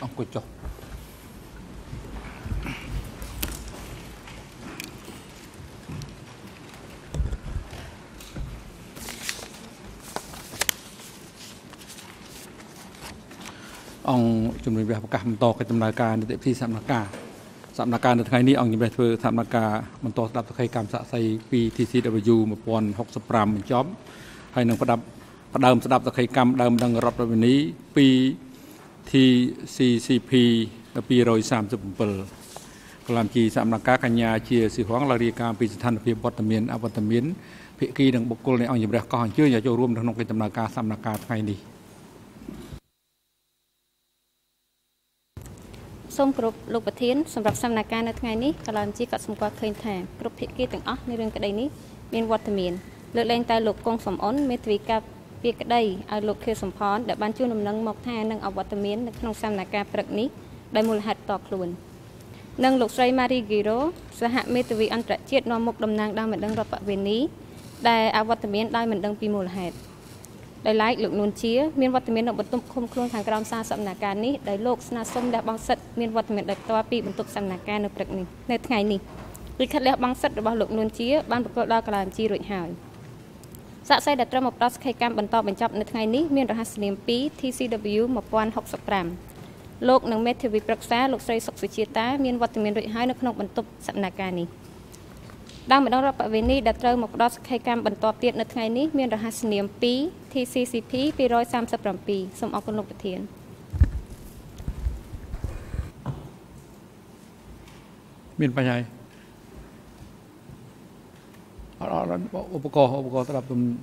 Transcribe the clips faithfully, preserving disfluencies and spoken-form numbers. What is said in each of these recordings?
អង្គុយចុះអង្គជំនុំជម្រះប្រកាសបន្តកិច្ចដំណើរការនីតិវិធីសកម្មភាពសកម្មភាពនៅថ្ងៃនេះអង្គជំរះធ្វើសកម្មភាពបន្តស្ដាប់សក្ខីកម្មសាក់សីពី T C W một nghìn không trăm sáu mươi lăm បញ្ចប់ហើយនឹងផ្ដាប់ផ្ដើមស្ដាប់សក្ខីកម្មដើមដឹងរដ្ឋវិនីពី T C C P two hundred thirty-seven កលាមជីសកម្មភាពកញ្ញាជាសិហងរាយការណ៍ពីស្ថានភាពវត្តមានអវត្តមានភាគីនិងបុគ្គលនៃអង្គជំរះកោះអញ្ជើញឲ្យចូលរួមក្នុងកិច្ចដំណើរការសកម្មភាពថ្ងៃនេះសូមគោរពលោកប្រធានសម្រាប់សកម្មភាពនៅថ្ងៃនេះកលាមជីក៏សម្គាល់ឃើញថាគ្រប់ភាគីទាំងអស់នៃរឿងក្តីនេះមានវត្តមានលើកលែងតែលោកកុងសំអនមេធាវីការពារក្តីឲ្យលោកខៀវសំផនដែលបានជួនដំណឹងមកថានឹងអវត្តមាននៅក្នុងសកម្មភាពព្រឹកនេះដោយមូលហេតុតខ្លួននិងលោកស្រីម៉ារីហ្គីរ៉ូសហមេធាវីអន្តរជាតិនាំមុខតំណាងដើមមិនដឹងរដ្ឋវិនីដែលអវត្តមានដោយមិនដឹងពីមូលហេតុដោយឡែកលោកនួនជាមានវត្តមាននៅបន្ទប់ឃុំខ្លួនខាងក្រោមសារសកម្មភាពនេះដោយលោកស្នើសុំលះបង់សិទ្ធិមានវត្តមានដោយផ្ទាល់ពីបន្ទប់សកម្មភាពនៅព្រឹកនេះនៅថ្ងៃនេះលិខិតលះបង់សិទ្ធិរបស់លោកនួនជាបានប្រកាសដល់កលាមជីរួចហើយសាក់សីដែលត្រូវមកផ្ដល់សក្ខីកម្មបន្តបញ្ចប់នៅថ្ងៃនេះមានរហស្សនាមtwo T C W one thousand sixty-fiveលោកនិងមេធាវីប្រឹក្សាលោកស្រីសុកសុជាតាមានវត្តមានរួចហើយនៅក្នុងបន្ទប់សកម្មភាពនេះដើមម្ដងរដ្ឋវិនីដែលត្រូវមកផ្ដល់សក្ខីកម្មបន្តទៀតនៅថ្ងៃនេះមានរហស្សនាមtwo T C C P two thirty-sevenសូមអរគុណលោកប្រធានមានបញ្ហាអត់អត់ឧបករណ៍ឧបករណ៍សម្រាប់ទំ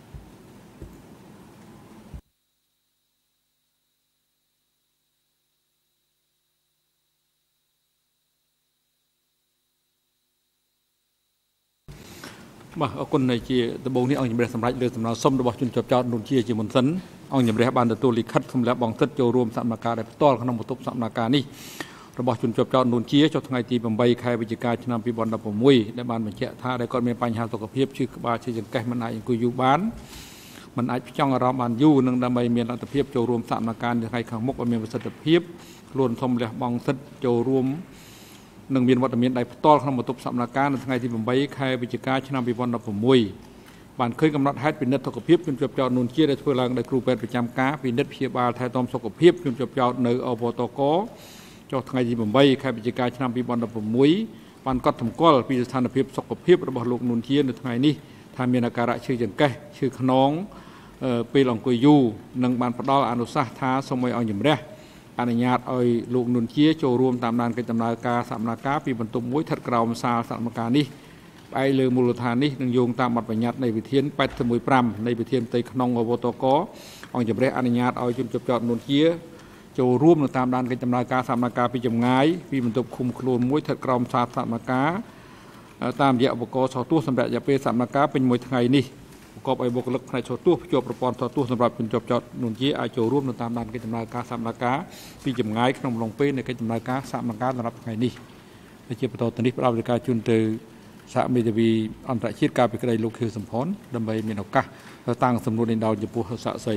បាទអរគុណជាដំបូងនេះអង្គជំរះសម្រាប់លើសំណើសុំរបស់ជនជាប់ចោតនួនជាជាមុនសិនអង្គជំរះបានទទួលលិខិតសម្រាប់បងសិទ្ធចូលរួមសកម្មភាពដែលផ្ទាល់ក្នុងបន្ទប់សកម្មភាពនេះរបស់ជនជាប់ចោតនួនជាចុះថ្ងៃទីeightខែវិច្ឆិកាឆ្នាំtwo thousand sixteenដែលបានបញ្ជាក់ថាដែលគាត់មានបញ្ហាសុខភាពឈឺក្បាលឈឺចង្កេះមិនអាចអង្គុយយូរបានមិនអាចផ្ចង់អារម្មណ៍បានយូរនឹងដើម្បីមានលទ្ធភាពចូលរួមសកម្មភាពនៅថ្ងៃខាងមុខឲ្យមានប្រសិទ្ធភាពខ្លួនធំលះបង់សិទ្ធចូលរួមនឹងមានវត្តមានដៃផ្ទាល់ក្នុងបន្ទប់សកម្មភាពនៅថ្ងៃទីeightខែវិច្ឆិកាឆ្នាំtwo thousand sixteenបានឃើញកំណត់ហេតុពិនិត្យសុខភាពជនជាប់ចោតនួនជាដែលធ្វើឡើងដោយគ្រូពេទ្យប្រចាំការពិនិត្យព្យាបាលថែទាំសុខភាពជនជាប់ចោតនៅអវតកចុះថ្ងៃទីeightខែវិច្ឆិកាឆ្នាំtwo thousand sixteenបានកត់សម្គាល់ពីស្ថានភាពសុខភាពរបស់លោកនួនជានៅថ្ងៃនេះថាមានអាការៈឈឺចង្កេះឈឺខ្នងពេលអង្គុយយូរនិងបានផ្ដល់អនុសាសន៍ថាសូមឲ្យអង្គជំរះអនុញ្ញាតឲ្យលោកនួនជាចូលរួមតាមដានកិច្ចដំណើរការសកម្មភាពពីបន្ទប់មួយស្ថិតក្រោមសាលសកម្មភាពនេះផ្អែកលើមូលដ្ឋាននេះនឹងយោងតាមបទបញ្ញត្តិនៃវិធានeighty-oneនៃវិធានផ្ទៃក្នុងអវតកអង្គជំរះអនុញ្ញាតឲ្យជនជាប់ចោតនួនជាចូលរួមនៅតាមដានកិច្ចដំណើរការសកម្មភាពពីចម្ងាយពីបន្ទប់ឃុំខ្លួនមួយស្ថិតក្រោមសាលសកម្មភាពតាមរយៈឧបករណ៍ថតទស្សន៍សម្រាប់រយៈពេលសកម្មភាពពេញមួយថ្ងៃនេះប្រកបឲ្យបុគ្គលិកផ្នែកថតទស្សន៍ភ្ជាប់ប្រព័ន្ធថតទស្សន៍សម្រាប់ជនជាប់ចោតនួនជាអាចចូលរួមនៅតាមដានកិច្ចដំណើរការសកម្មភាពពីចម្ងាយក្នុងអំឡុងពេលនៃកិច្ចដំណើរការសកម្មភាពសម្រាប់ថ្ងៃនេះដែលជាបន្តទៅនេះផ្ដល់វិធានជូនទៅសហមេធាវីអន្តរជាតិការពីក្តីលោកខៀវសំផនដើម្បីមានឱកាសតាំងសំណួរនេះដល់ចំពោះសាក់សី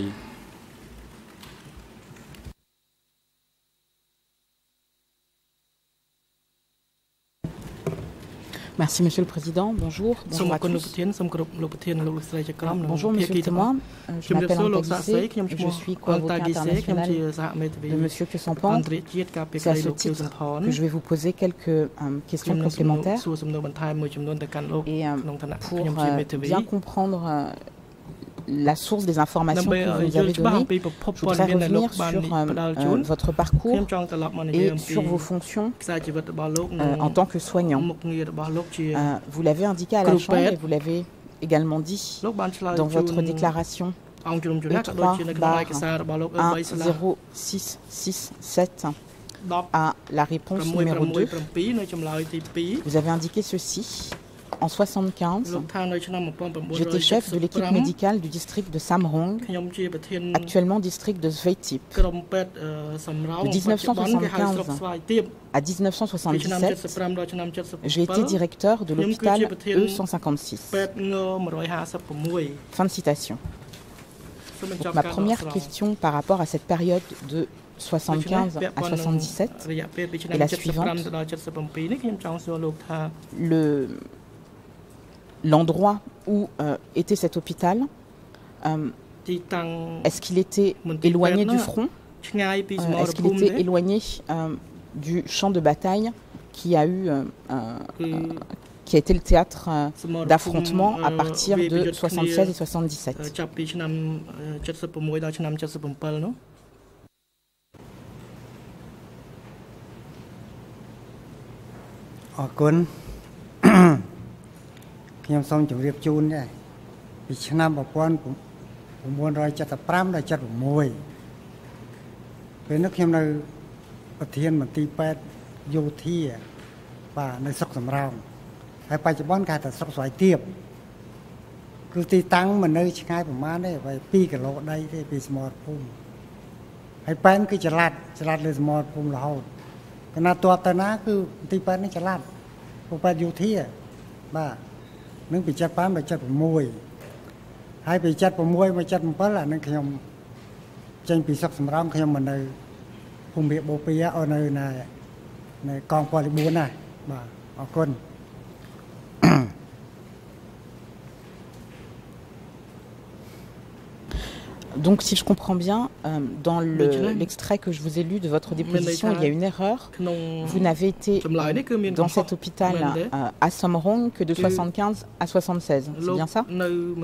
Merci Monsieur le Président, bonjour. Bonjour à tous. Bonjour Monsieur le témoin, je m'appelle Antagissé, je suis co-avocat international de Monsieur Kusampan. C'est à ce titre que je vais vous poser quelques euh, questions complémentaires. Et euh, pour euh, bien comprendre euh, la source des informations que vous nous avez données, je voudrais revenir sur euh, euh, votre parcours et sur vos fonctions euh, en tant que soignant. Euh, vous l'avez indiqué à la Chambre et vous l'avez également dit dans votre déclaration E trois un zéro six six sept à la réponse numéro deux. Vous avez indiqué ceci. En soixante-quinze, j'étais chef de l'équipe médicale du district de Samrong, actuellement district de Sveitip. De mille neuf cent soixante-quinze à mille neuf cent soixante-dix-sept, j'ai été directeur de l'hôpital E cent cinquante-six. Fin de citation. Donc, ma première question par rapport à cette période de soixante-quinze à soixante-dix-sept est la suivante. Le, l'endroit où euh, était cet hôpital, euh, est-ce qu'il était éloigné du front? euh, Est-ce qu'il était éloigné euh, du champ de bataille qui a eu euh, euh, qui a été le théâtre euh, d'affrontement à partir de soixante-seize et soixante-dix-sept? Hai បច្ចុប្បន្នគេថាស្រុកស្វាយទៀបគឺទីតាំងមិននៅឆ្ងាយប្រមាណទេវាtwoគីឡូដីទេពីសមរភូមិហើយប៉ែនគឺចល័តចល័តលើសមរភូមិរហូតគណៈតបទៅណាគឺទីប៉ែននេះចល័តពួកប៉ែនយោធាបាទនឹងពីseventy-fiveដល់seventy-sixហើយពីseventy-sixមកseventy-sevenអានឹងខ្ញុំចេញពីស្រុកសំរោងខ្ញុំមកនៅភូមិបូព៌ាអូនៅនៅនៅកងពលfourណាបាទអរគុណ Donc, si je comprends bien, euh, dans le, l'extrait que je vous ai lu de votre déposition, il y a une erreur. Vous n'avez été euh, dans cet hôpital euh, à Somrong que de soixante-quinze à soixante-seize. C'est bien ça?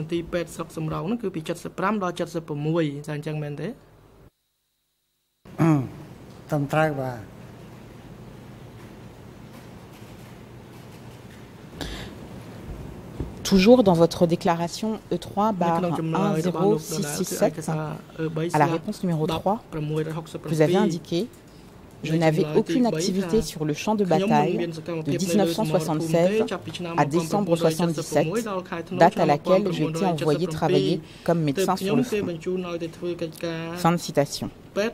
Toujours dans votre déclaration E trois barre one zero six six sept, à la réponse numéro trois, vous avez indiqué « Je n'avais aucune activité sur le champ de bataille de dix-neuf cent soixante-seize à décembre soixante-dix-sept, date à laquelle j'ai été envoyé travailler comme médecin sur le front. » Fin de citation.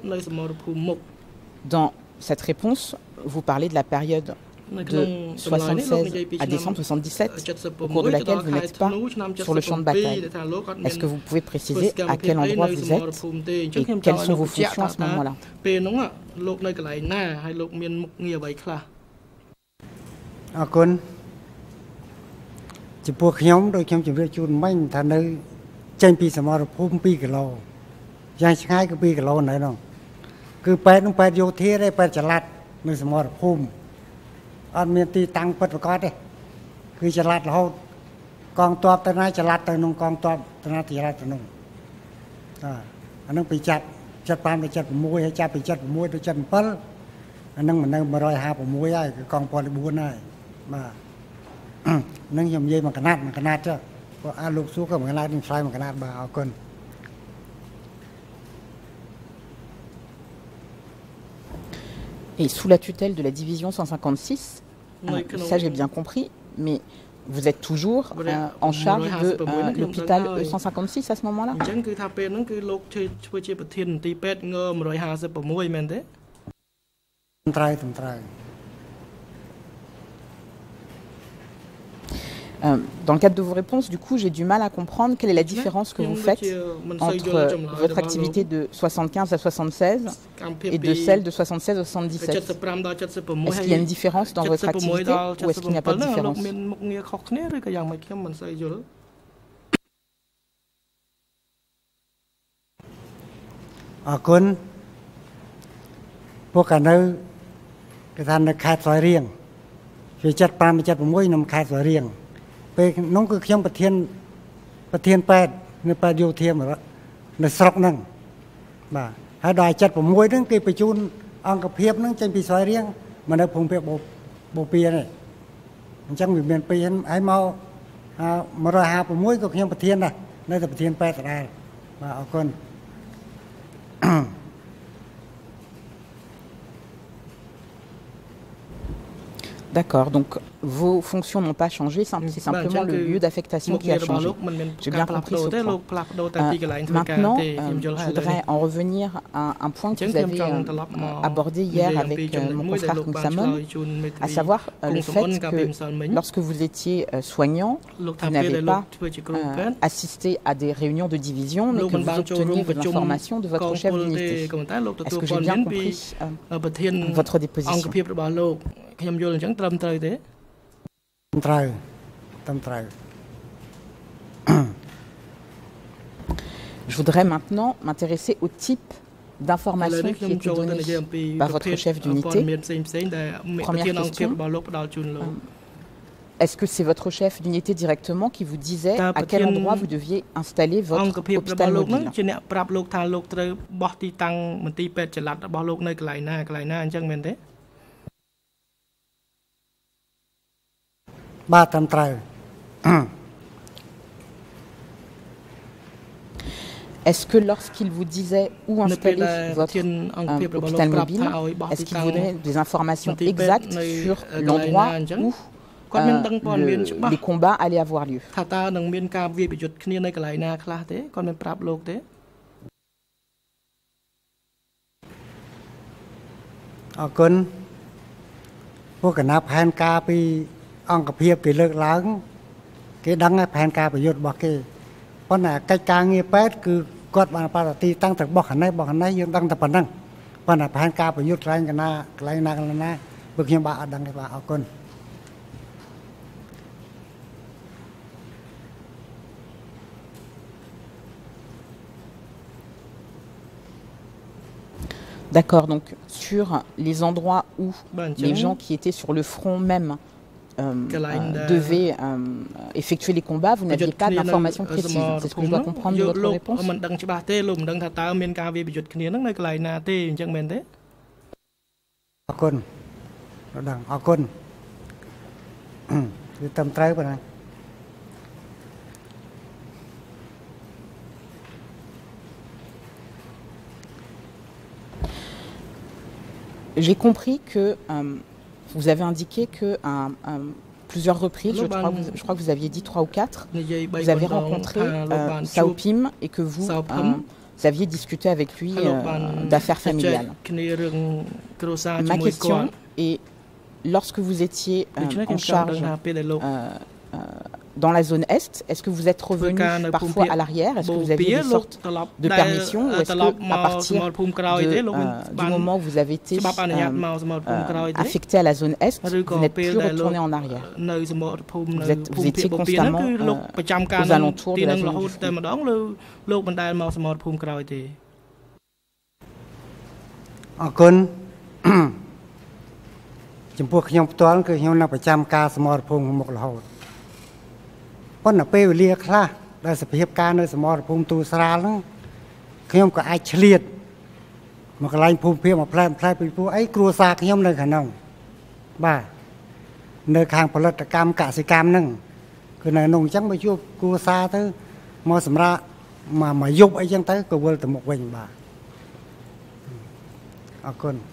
Dans cette réponse, vous parlez de la période de soixante-seize à décembre soixante-dix-sept, au cours de laquelle vous n'êtes pas sur le champ de bataille. Est-ce que vous pouvez préciser à quel endroit vous êtes et quelles sont vos fonctions à ce moment-là? Ở miền Tây tăng bật vào có đấy, cứ chặt lạt là hốt, con toa tới nay chặt lạt tới nông con toa tới nay thì chặt tới nông, à, anh nông bị chặt chặt pan bị chặt mũi hay chặt bị chặt mũi bị chặt pal, anh nông mình nông mà rồi hạ mũi ai cái con pol buôn này, mà nông nhom dây mà cái nát mà cái nát chứ, có ăn lục xuống cái mà cái nát đi sai mà cái nát bà ao cơn. Et sous la tutelle de la division cent cinquante-six, euh, ça j'ai bien compris, mais vous êtes toujours euh, en charge de euh, l'hôpital E cent cinquante-six à ce moment-là? Euh, dans le cadre de vos réponses, du coup, j'ai du mal à comprendre quelle est la différence que vous faites entre euh, votre activité de soixante-quinze à soixante-seize et de celle de soixante-seize à soixante-dix-sept. Est-ce qu'il y a une différence dans votre activité ou est-ce qu'il n'y a pas de différence? Về nông cứ khiêm bát thiên bát thiên pet nơi pet yêu thiên mà nơi sọc nâng mà hai đài chặt vào mũi đó cái bị chun ăn cà phê nó trên bị xoay riêng mà nơi phùng phê bộ bộ pia này chẳng bị miền pia ai mau mà rồi hạ vào mũi có khiêm bát thiên này nơi là bát thiên pet ở đây mà ở con D'accord, donc vos fonctions n'ont pas changé, c'est simplement le lieu d'affectation qui a changé. J'ai bien compris ce point. Euh, maintenant, euh, je voudrais en revenir à un point que vous avez euh, abordé hier avec euh, mon confrère Kungsamon, à savoir euh, le fait que lorsque vous étiez euh, soignant, vous n'avez pas euh, assisté à des réunions de division, mais que vous obteniez vos informations de votre chef d'unité. Est-ce que j'ai bien compris euh, votre déposition? ខ្ញុំយល់អញ្ចឹងត្រឹមត្រូវទេត្រូវត្រឹមត្រូវ Je voudrais maintenant m'intéresser au type d'informations qui étaient données par votre chef d'unité. Première question. Est-ce que c'est votre chef d'unité directement qui vous disait à quel endroit vous deviez installer votre hôpital mobile? ជាអ្នកប្រាប់លោកថាលោកត្រូវបោះទីតាំងមន្ទីរពេទ្យចល័តរបស់លោកនៅកន្លែងណាកន្លែងណាអញ្ចឹងមែនទេ Est-ce que lorsqu'il vous disait où installer votre euh, hôpital mobile, est-ce qu'il vous donnait des informations exactes sur l'endroit où euh, le, les combats allaient avoir lieu? Merci. អង្គភាពគេលើកឡើងគេដឹងហើយផែនការប្រយុទ្ធរបស់គេប៉ុន្តែកិច្ចការងារពេទ្យគឺគាត់បានបដិតាំងទៅបោះខាងនេះបោះខាងនេះយើងដឹងតែប៉ុណ្ណឹងប៉ុន្តែផែនការប្រយុទ្ធកន្លែងកណាកន្លែងណាកន្លែងណាព្រោះខ្ញុំបាទអត់ដឹងទេបាទអរគុណ D'accord, donc sur les endroits où les gens qui étaient sur le front même Euh, euh, devait euh, effectuer les combats, vous n'aviez pas d'informations précises. C'est ce que je dois comprendre de votre réponse. J'ai compris que euh, vous avez indiqué que à, à plusieurs reprises, je crois, vous, je crois que vous aviez dit trois ou quatre, vous avez rencontré euh, Saopim et que vous, euh, vous aviez discuté avec lui euh, d'affaires familiales. Ma question est, lorsque vous étiez euh, en charge euh, euh, dans la zone Est, est-ce que vous êtes revenu parfois à l'arrière? Est-ce que vous aviez des sortes de permissions? Ou est-ce qu'à partir de, euh, du moment où vous avez été euh, euh, affecté à la zone Est, vous n'êtes plus retourné en arrière? Vous, êtes, vous étiez constamment euh, aux alentours de la zone du front. ប៉ុន្តែពេលវេលាខ្លះដែលសភាពការនៅសមរភូមិទូស្រាលហ្នឹងខ្ញុំក៏អាចឆ្លៀតមកកន្លែងភូមិភាគមកផ្លែផ្លែពីព្រោះអីគ្រួសារខ្ញុំនៅខាងហ្នឹងបាទនៅខាងផលិតកម្មកសិកម្មហ្នឹងគឺនៅក្នុងអញ្ចឹងបើជួបគ្រួសារទៅមកសម្រាប់មកមកយប់អីចឹងទៅក៏វិលទៅមុខវិញបាទអរគុណ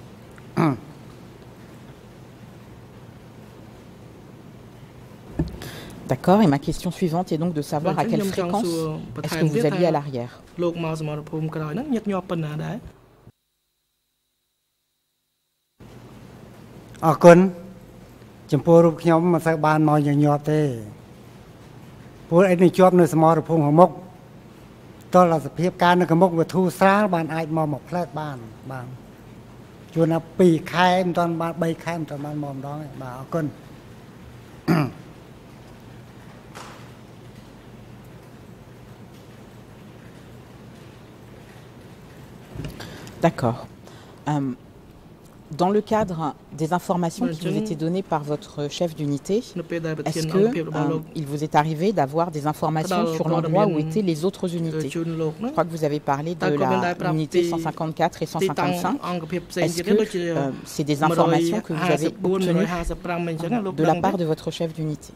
D'accord, et ma question suivante est donc de savoir à quelle fréquence est-ce que vous alliez à l'arrière. D'accord. Euh, dans le cadre des informations qui vous étaient données par votre chef d'unité, est-ce qu'il euh, vous est arrivé d'avoir des informations sur l'endroit où étaient les autres unités? Je crois que vous avez parlé de l'unité cent cinquante-quatre et cent cinquante-cinq. Est-ce que euh, c'est des informations que vous avez obtenues de la part de votre chef d'unité?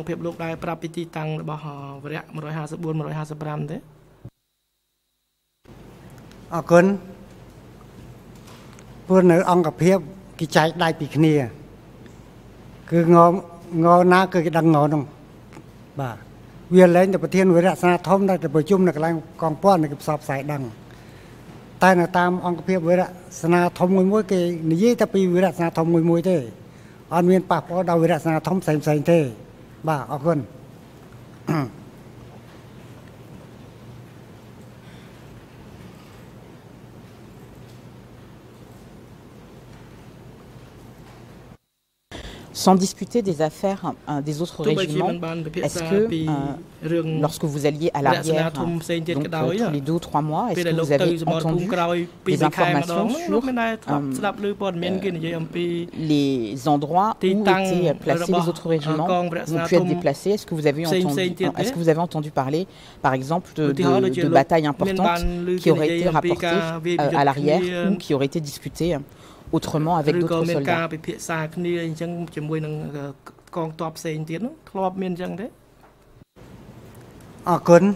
Encore. ព្រោះនៅអង្គភាពគេចែកដៃពីគ្នា cứ ngó ngó ná cứ cái đằng ngó nông bà viên lấy được thiên với rạ thông đây được chung là cái làng con pon này cái sọp sải đằng tai là tam ông cái với rạ thông mùi mũi cái ní ta pi với rạ thông mùi mũi thế anh miền Bắc ở đâu với rạ thông sành sành thế bà ở gần Sans discuter des affaires euh, des autres régiments, est-ce que euh, lorsque vous alliez à l'arrière, donc euh, tous les deux ou trois mois, est-ce que vous avez entendu des informations sur euh, les endroits où étaient placés les autres régiments, où ont pu être déplacés? Est-ce que vous avez entendu, est-ce que vous avez entendu parler, par exemple, de, de, de batailles importantes qui auraient été rapportées euh, à l'arrière ou qui auraient été discutées autrement avec d'autres soldats? À cơn,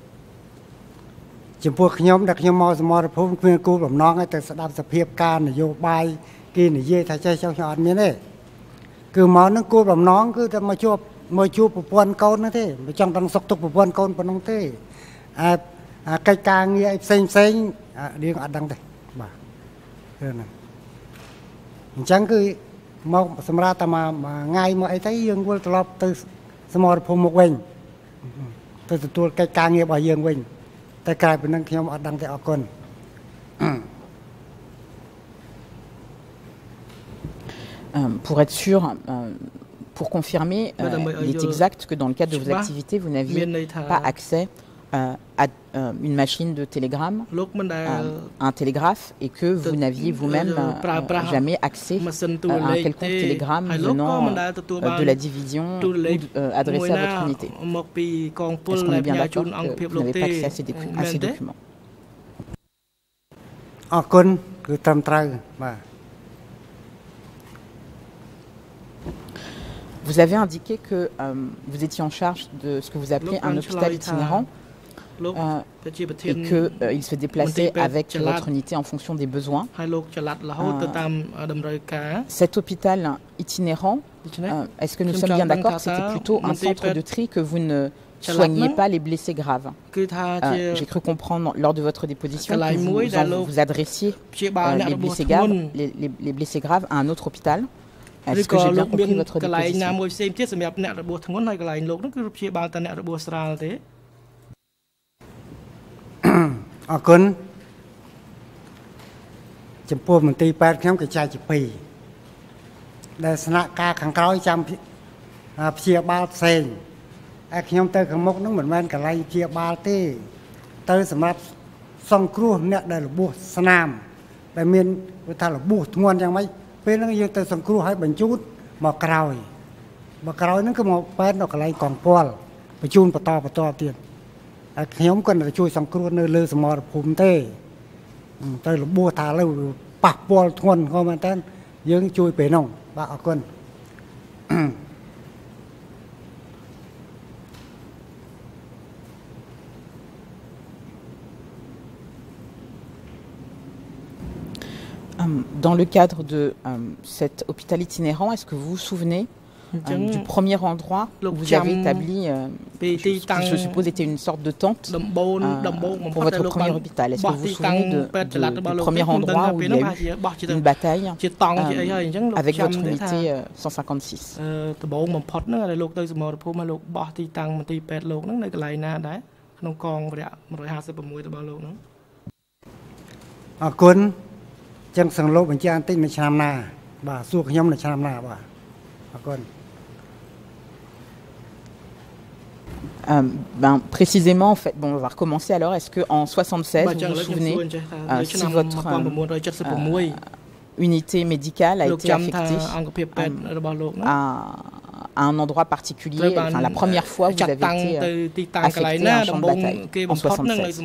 chỉ buộc nhóm đặc nhóm mò mò được phun khuyên cứu làm nón ấy từ đạp sập hiệp can này vô bay kia này dê thay chơi trong nhọn miếng đấy, cứ mò nó cứu làm nón cứ mà chua mà chua một quân câu nó thế, trong đang sọc tục một quân câu một nông thế, à cây càng như xanh xanh đi ở đằng đây, bà, thế này. Chẳng cứ một sầm ra ta mà mà ngay mà ấy thấy dương quân lọp từ sầm mò phun một quỳnh từ từตัวcái càng nghe bảo dương quỳnhแต่กลายเป็นนั่งខ្ញុំអត់ដឹងតែអរគុណ Pour être sûr, euh, pour confirmer, euh, il est exact que dans le cadre de vos activités, vous n'aviez pas accès euh, à euh, une machine de télégramme, euh, un télégraphe, et que vous n'aviez vous-même euh, jamais accès euh, à un quelconque télégramme venant euh, de la division ou euh, adressé à votre unité. Est-ce qu'on est bien d'accord que vous n'avez pas accès à ces, à ces documents? Vous avez indiqué que euh, vous étiez en charge de ce que vous appelez un hôpital itinérant. Euh, et qu'il euh, se déplaçait avec votre unité en fonction des besoins. Euh, cet hôpital itinérant, euh, est-ce que nous sommes bien d'accord que c'était plutôt un centre de tri, que vous ne soignez pas les blessés graves? euh, J'ai cru comprendre lors de votre déposition que vous vous, vous adressiez euh, les, blessés graves, les, les, les blessés graves à un autre hôpital. Est-ce que j'ai bien compris votre déposition? À cơn, chấm pua mình tì bát nhóm cái chai chụp pì, để sạ ca kháng khói chăm chia ba sen, ai nhóm tới kháng mốc nó mình men cả lai chia ba tê, tới sắmรับsong cua nè đây là bùa nam, đại miền người ta là bùa ngon chẳng mấy, bên nó như tới song cua hay bánh chút, mà cào, mà cào nó cứ một bên nó cả lai còn pol, bánh chun bát to bát to tiền. Nhóm cần là chui sang cua nơi lơ sầm mò phùm tê, tê là bùa thả lâu bạc bò thuần không mà tên, dương chui bể nòng bạc ở quân. Dans le cadre de um, cet hôpital itinérant, est-ce que vous vous souvenez euh, du premier endroit où vous avez établi, euh, qui je suppose était une sorte de tente euh, pour votre premier hôpital? Est-ce que vous vous souvenez de, de, du premier endroit où il y a eu une bataille euh, avec votre unité euh, cent cinquante-six? Chẳng sẵn lô bằng chán tích là chàm nà, bà suộc nhóm là chàm nà bà. Euh, ben, précisément, en fait, bon, on va recommencer alors. Est-ce qu'en soixante-seize, vous vous souvenez euh, si votre euh, unité médicale a été affectée euh, à, à un endroit particulier, enfin la première fois où vous avez été euh, affecté à un champ de bataille en soixante-seize?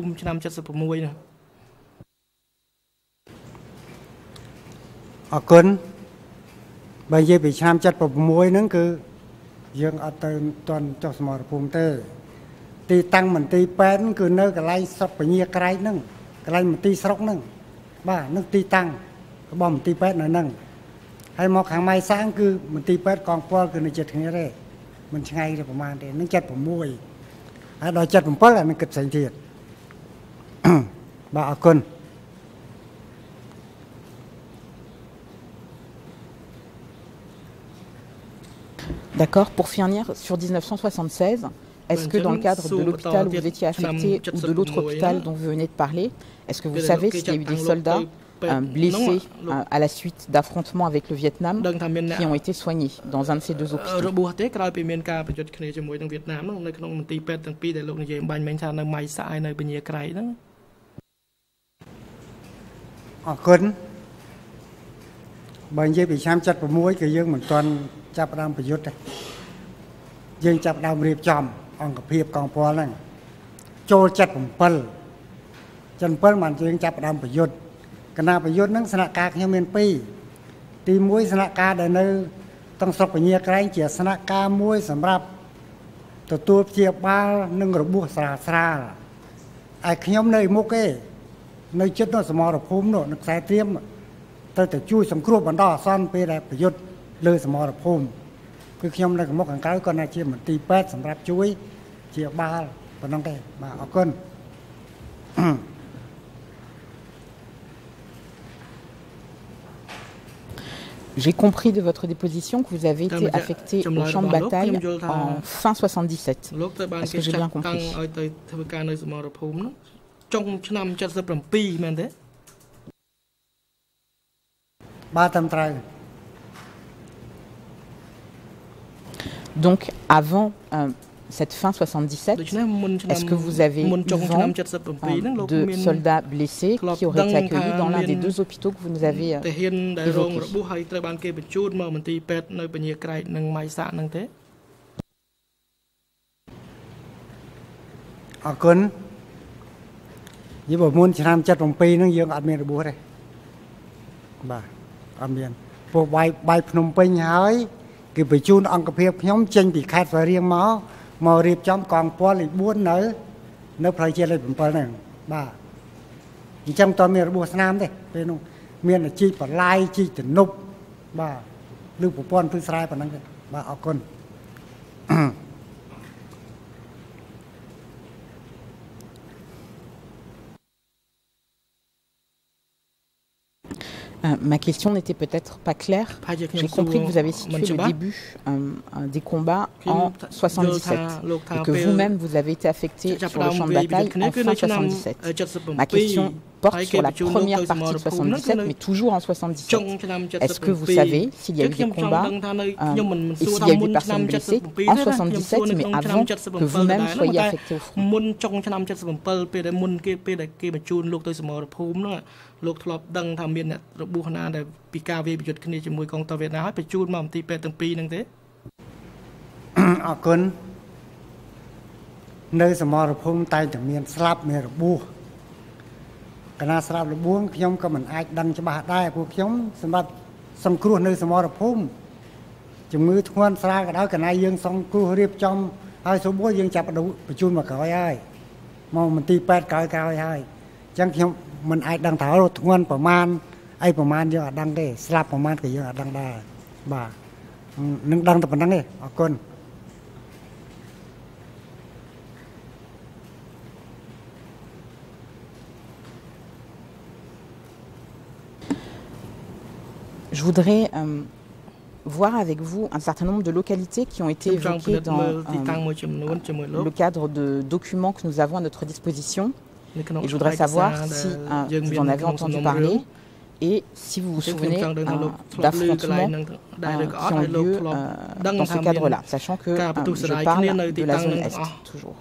À cơn, bây giờ bị chạm chặt vào mũi nướng cứ dương ở trên toàn cho smart phun tê, tì tăng mình tì pén cứ nơi cái lai sập phải nhia cái nướng, cái lai mình tì sọc nướng, ba nướng tì tăng, cái bom tì pén nữa nướng, ហើយមកខាងម៉ៃសាំងគឺមន្ទីរពេទ្យកងពលគឺនៅចិត្តគ្នាទេមិនឆ្ងាយទេប្រហែលទេនឹងចិត្ត6ហើយដល់ចិត្ត7អានឹងគិតផ្សេងទៀតបាទអរគុណ D'accord, pour finir, sur mille neuf cent soixante-seize, est-ce que dans le cadre de l'hôpital où vous étiez affecté ou de l'autre hôpital dont vous venez de parler, est-ce que vous savez s'il y a eu des soldats euh, blessés euh, à la suite d'affrontements avec le Vietnam qui ont été soignés dans un de ces deux hôpitaux? Chắp đam phải dứt đấy, riêng chắp đam riệp chòm, ông cặp hiệp còn phò này, trôi chặt bằng pal, chân pal mà riêng chắp đam phải dứt, cái nào phải dứt nắng sanh ca như miền pi, tìm muối sanh ca để nơi tăng sọc phải nhẹ cái chỉ sanh ca muối sắm rập, từ tua chia ba nâng rồi buộc xà xà, ai nhóm nơi mua cái, nơi chết nó sắm mò được phun nó, nó sai tiêm, tới từ chui sắm cua bản đỏ son pe đẹp phải dứt. Lời sầm mò phum, cứ khi ông này có một cái cái con này chỉ một tí pet sầm rạp chuối, chỉ ba và năm cái mà ở cân. J'ai compris de votre déposition que vous avez été affecté au champ de bataille en fin soixante-dix-sept. Est-ce que j'ai bien compris? Ba tầm trai. Donc, avant euh, cette fin soixante-dix-sept, est-ce que vous avez eu vent euh, de soldats blessés qui auraient été accueillis dans l'un des deux hôpitaux que vous nous avez euh, évoqués? Cái bị chun ông cà phê nhóm tranh bị khai phải riêng máu mà riệp trong còn qua lại buôn nữa nó phải chơi lại một phần này ba trong toàn miền buôn nam đấy bên nó miền là chi phải lai chi từ nục ba lưu của con thứ sai phần năng ba ở con Euh, ma question n'était peut-être pas claire. J'ai compris que vous avez situé le début euh, des combats en soixante-dix-sept et que vous-même vous avez été affecté sur le champ de bataille en fin soixante-dix-sept. Ma question porte sur la première partie de soixante-dix-sept, mais toujours en soixante-dix-sept. Est-ce que vous savez s'il y a eu des combats euh, et s'il y a eu des personnes blessées en soixante-dix-sept, mais avant que vous-même soyez affecté au front? Ở cơn nơi sầm mò phun tay từ miền slap miền bu cái nào slap là buông nhóm có mình ai đăng cho bà đây của nhóm sầm bắt song cua nơi sầm mò phun chừng mưa thuần slap cái đó cái này dương song cua riệp trong hai số búa dương chập đủ chun mà cởi ai mà mình ti pet cởi cởi ai chẳng nhóm mình ai đăng thảo rồi thuầnประมาณไอ้ประมาณเยอะดังได้สลับประมาณก็เยอะดังได้บ่านึงดังแต่ปนดังนี่ออกคน Je voudrais euh, voir avec vous un certain nombre de localités qui ont été évoquées dans euh, le cadre de documents que nous avons à notre disposition. Et je voudrais savoir si euh, vous en avez entendu parler et si vous vous souvenez euh, d'affrontements euh, qui ont lieu euh, dans ce cadre-là, sachant que euh, je parle de la zone Est, toujours.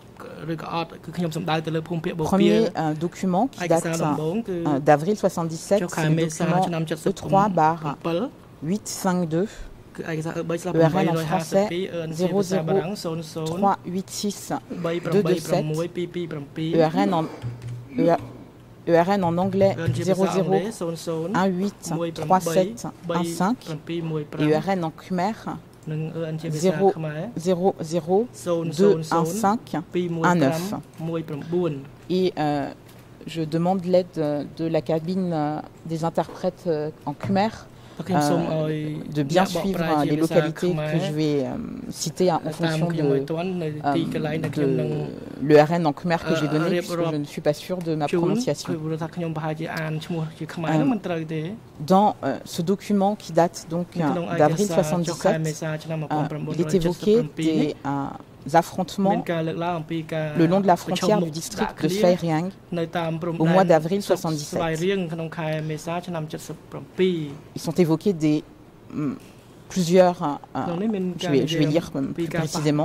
Premier euh, document qui date euh, d'avril soixante-dix-sept, c'est le document E trois barre huit cent cinquante-deux, E R N en français zéro zéro trois huit six deux deux sept, E R N en E R N en anglais zéro zéro un huit trois sept un cinq et E R N en Khmer zéro zéro zéro deux un cinq un neuf. Et euh, je demande l'aide de la cabine des interprètes en Khmer euh, de bien suivre les localités que je vais euh, citer en fonction de, euh, de le R N en Khmer que j'ai donné, puisque je ne suis pas sûre de ma prononciation. Euh, dans euh, ce document qui date donc euh, d'avril soixante-dix-sept, euh, il est évoqué des euh, affrontements le long de la frontière du district de Svay Rieng au mois d'avril soixante-dix-sept. Ils sont évoqués des mm, plusieurs, euh, je, vais, je vais lire plus précisément.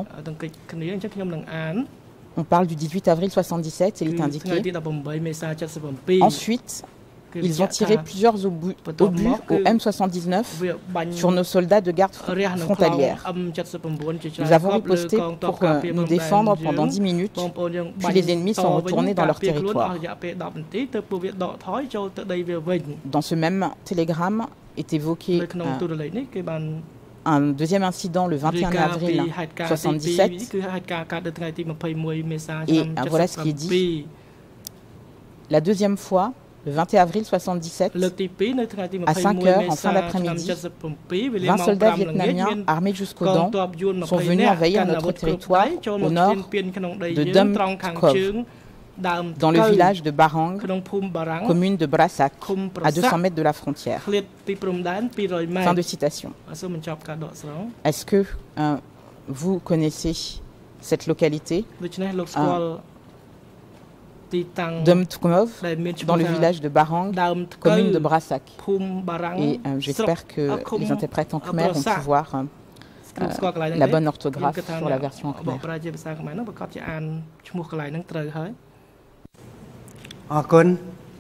On parle du dix-huit avril soixante-dix-sept, il est indiqué. Ensuite, ils ont tiré plusieurs obus, obus au M soixante-dix-neuf sur nos soldats de garde frontalière. Nous avons riposté pour euh, nous défendre pendant dix minutes, puis les ennemis sont retournés dans leur territoire. Dans ce même télégramme est évoqué euh, un deuxième incident le vingt et un avril soixante-dix-sept. Et euh, voilà ce qui est dit. La deuxième fois, le vingt et un avril soixante-dix-sept, à cinq heures en fin d'après-midi, vingt soldats vietnamiens armés jusqu'aux dents sont venus envahir notre territoire au nord de Dum Kov, dans le village de Barang, commune de Brassak, à deux cents mètres de la frontière. Fin de citation. Est-ce que euh, vous connaissez cette localité euh, Dum Tkmov, dans le village de Barang, commune de Brassak. Et euh, j'espère que les interprètes en Khmer vont pouvoir euh, euh, la bonne orthographe sur la version en Khmer. អរគុណ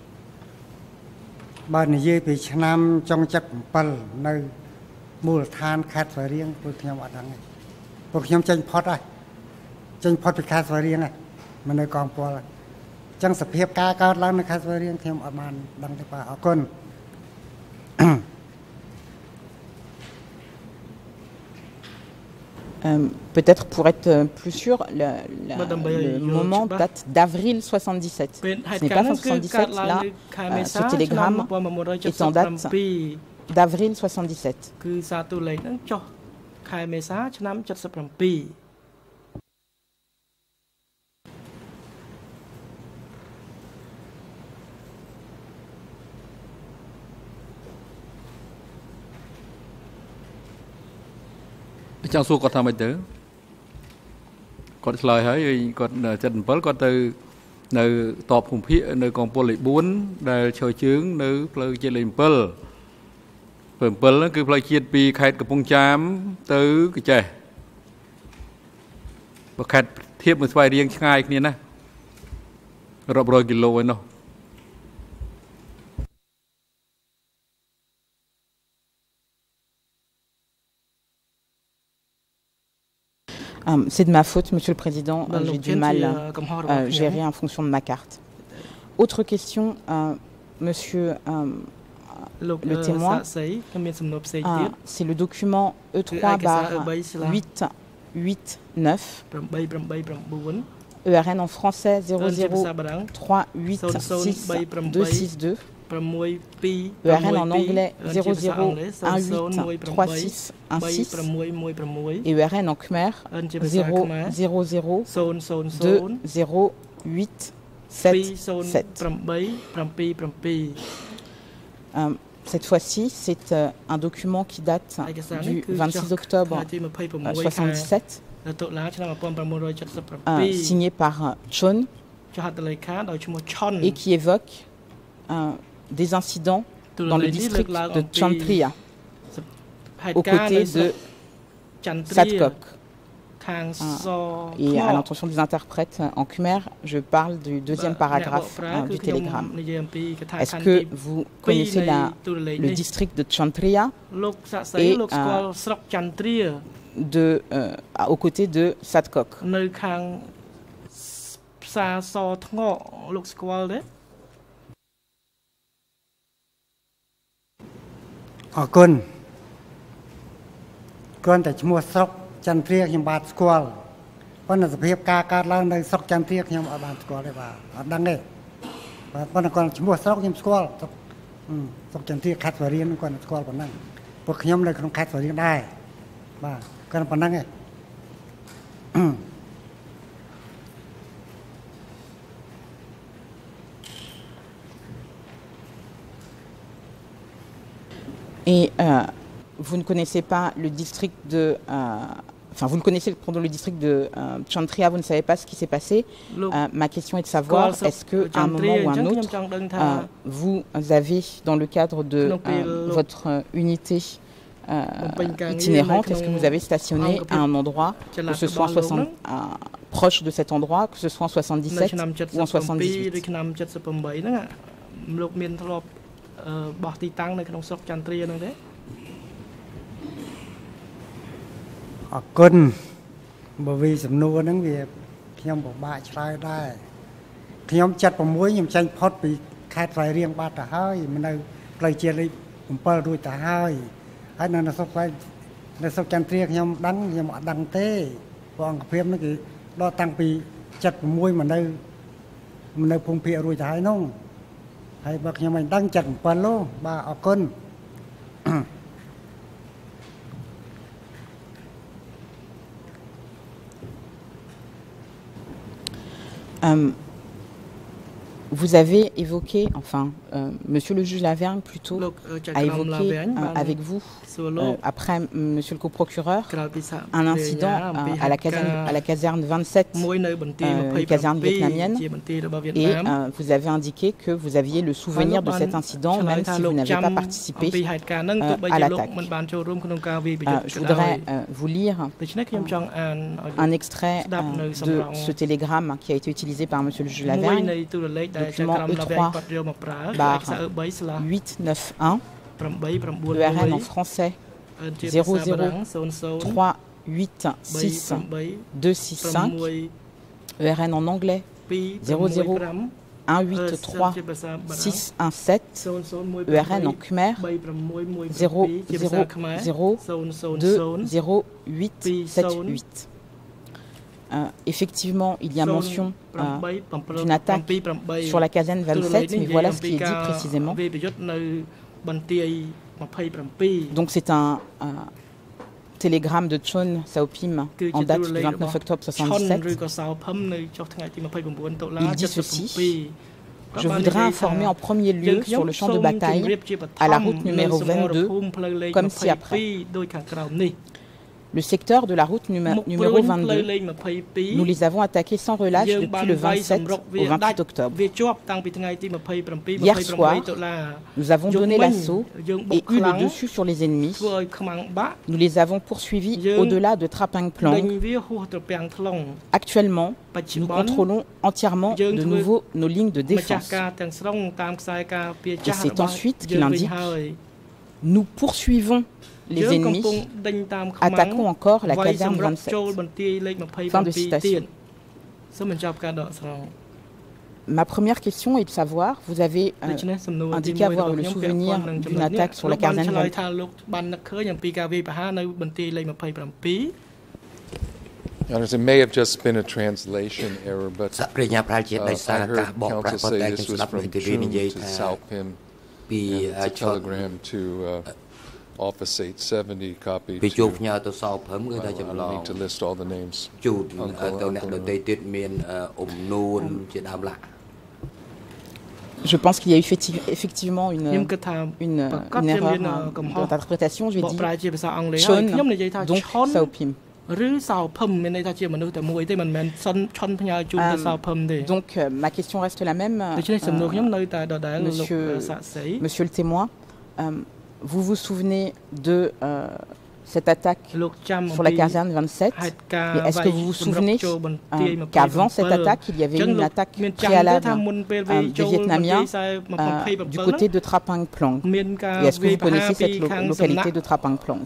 បើនិយាយពីឆ្នាំចុងចិត្ត7នៅមូលដ្ឋានខេត្តស្វាយរៀងពួកខ្ញុំអត់ដឹងទេពួកខ្ញុំចេញផុតហើយចេញផុតពីខេត្តស្វាយរៀងហើយមិននៅកងពលហើយអញ្ចឹងសភាពការកើតឡើងនៅខេត្តស្វាយរៀងខ្ញុំអត់បានដឹងទេបាទអរគុណ Euh, peut-être pour être plus sûr, le, la, le moment date d'avril soixante-dix-sept. Ce n'est pas fin soixante-dix-sept, là, euh, ce télégramme est en date d'avril soixante-dix-sept. Chẳng số có tham mấy tớ có lời hỏi có chân bớt có từ nơi tọp hùng phía nơi còn po lệ bốn nơi chơi chướng nơi plei chơi lên pol pol pol cứ plei chiết pi khai cái pung chám tới cái trẻ và khai thiếp một vài riêng ngay kia nè rập rồi kilo ấy nó Um, c'est de ma faute, Monsieur le Président. Euh, J'ai du mal à euh, gérer en fonction de ma carte. Autre question, euh, Monsieur euh, le témoin. Euh, c'est le document E trois barre huit huit neuf. E R N en français zéro zéro trois huit six deux six deux. E R N en anglais zéro zéro un huit trois six un six et E R N en Khmer zéro zéro zéro deux zéro huit sept sept. Euh, cette fois-ci, c'est euh, un document qui date du vingt-six octobre euh, soixante-dix-sept, euh, signé par euh, Chon, et qui évoque euh, des incidents dans le district de Chantria, aux côtés de Satkok. Et à l'intention des interprètes en Khmer, je parle du deuxième paragraphe hein, du télégramme. Est-ce que vous connaissez la, le district de Chantria et euh, de, euh, aux côtés de Satkok? Ở cơn cơn tại mua sóc chăn phia nhưng bạt squall con là phia ca ca lan đây sóc chăn phia nhưng ở bàn squall đây và ở đăng đây và con là con mua sóc nhưng squall សុកចន្ទរាខាត់ស្រៀងគាត់ស្គាល់ប៉ុណ្ណឹងពួកខ្ញុំនៅក្នុងខាត់ស្រៀងដែរបាទគាត់ប៉ុណ្ណឹងឯង Et euh, vous ne connaissez pas le district de... Euh, enfin, vous le connaissez pendant le district de euh, Chantria, vous ne savez pas ce qui s'est passé. Euh, ma question est de savoir, est-ce qu'à un moment ou un autre, euh, vous avez, dans le cadre de euh, votre unité euh, itinérante, est-ce que vous avez stationné à un endroit, que ce soit en soixante, euh, proche de cet endroit, que ce soit en soixante-dix-sept ou en soixante-dix-huit? បោះទីតាំងនៅក្នុងស្រុកចន្ទ្រាហ្នឹងទេអរគុណបើវាសំណួរហ្នឹងវាខ្ញុំពិបាកឆ្លើយដែរខ្ញុំចាត់ 6 ខ្ញុំចាញ់ផុតពីខេត្តស្វាយរៀងបាត់ទៅហើយមិននៅផ្លូវជាតិលេខ 7 រួចទៅហើយហើយនៅស្រុកស្វាយនៅស្រុកចន្ទ្រាខ្ញុំដឹងខ្ញុំអត់ដឹងទេព្រោះអង្គភាពហ្នឹងគឺដល់តាំងពីចាត់ 6 មកនៅមកនៅភូមិភាគរួចទៅហើយនោះ ហើយបើខ្ញុំមិនដឹងចាត់ 7 លោកបាទអរគុណ Euh, vous avez évoqué, enfin, euh, Monsieur le juge Lavergne plutôt a évoqué euh, avec vous, euh, après Monsieur le coprocureur, un incident euh, à, la caserne, à la caserne vingt-sept, euh, une caserne vietnamienne, et euh, vous avez indiqué que vous aviez le souvenir de cet incident, même si vous n'avez pas participé euh, à l'attaque. Euh, je voudrais euh, vous lire un extrait euh, de ce télégramme qui a été utilisé par Monsieur le juge Lavergne. Document E trois barre huit neuf un, E R N en français zéro zéro trois huit six deux six cinq, E R N en anglais zéro zéro un huit trois six un sept, E R N en Khmer zéro zéro zéro deux zéro huit sept huit. Euh, effectivement, il y a mention euh, d'une attaque sur la caserne vingt-sept, mais voilà ce qui est dit précisément. Donc c'est un, un télégramme de Chon Saopim en date du vingt-neuf octobre soixante-dix-sept. Il dit ceci: je voudrais informer en premier lieu sur le champ de bataille à la route numéro vingt-deux, comme ci après. Le secteur de la route numé numéro vingt-deux, nous les avons attaqués sans relâche depuis le vingt-sept au vingt-huit octobre. Hier soir, nous avons donné l'assaut et eu le dessus sur les ennemis. Nous les avons poursuivis au-delà de Trapang Plong. Actuellement, nous contrôlons entièrement de nouveau nos lignes de défense. Et c'est ensuite qu'il indique: nous poursuivons les ennemis, attaquons encore la caserne vingt-sept. Fin de citation. Ma première question est de savoir, vous avez euh, indiqué avoir eu le souvenir d'une attaque sur la caserne vingt-sept. It may have just been a translation error, but uh, I heard counsel say this was from June to Sao Pim, and it's a telegram to uh, Office eight seventy, copy to, well, I don't need to list all the names. Uncle, uncle, Je pense qu'il y a eu effectivement une, une, une erreur d'interprétation. Je vais dire Chon, donc Saopim. Euh, donc euh, ma question reste la même, euh, monsieur, monsieur le témoin. Euh, Vous vous souvenez de euh, cette attaque sur la caserne vingt-sept, mais est-ce que vous vous souvenez euh, qu'avant cette attaque, il y avait une attaque préalable euh, des Vietnamiens euh, du côté de Trapang Plong? Et est-ce que vous connaissez cette lo localité de Trapang Plong?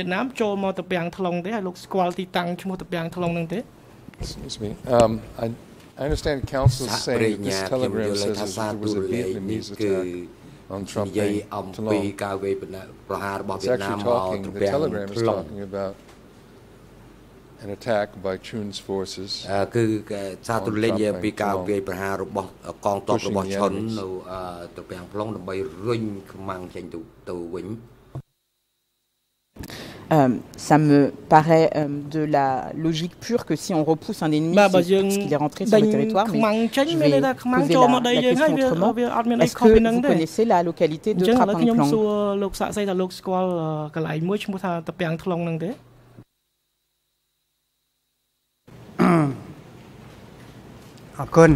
Excuse me. Um, I, I understand counsel saying this telegram says there was a Vietnamese attack on Trump It's actually talking, the telegram is talking about an attack by Chun's forces. គឺសារទូលេងពីការវាយប្រហាររបស់កងទ័ពរបស់ឈុននៅត្រពាំង plong ដើម្បីរុញខ្មាំងចេញទៅទៅវិញ Euh, ça me paraît euh, de la logique pure que si on repousse un ennemi, c'est parce qu'il est rentré sur le territoire. Mais je vais poser la, la question autrement. Est-ce que vous connaissez la localité de Trapang Plong? អរគុណ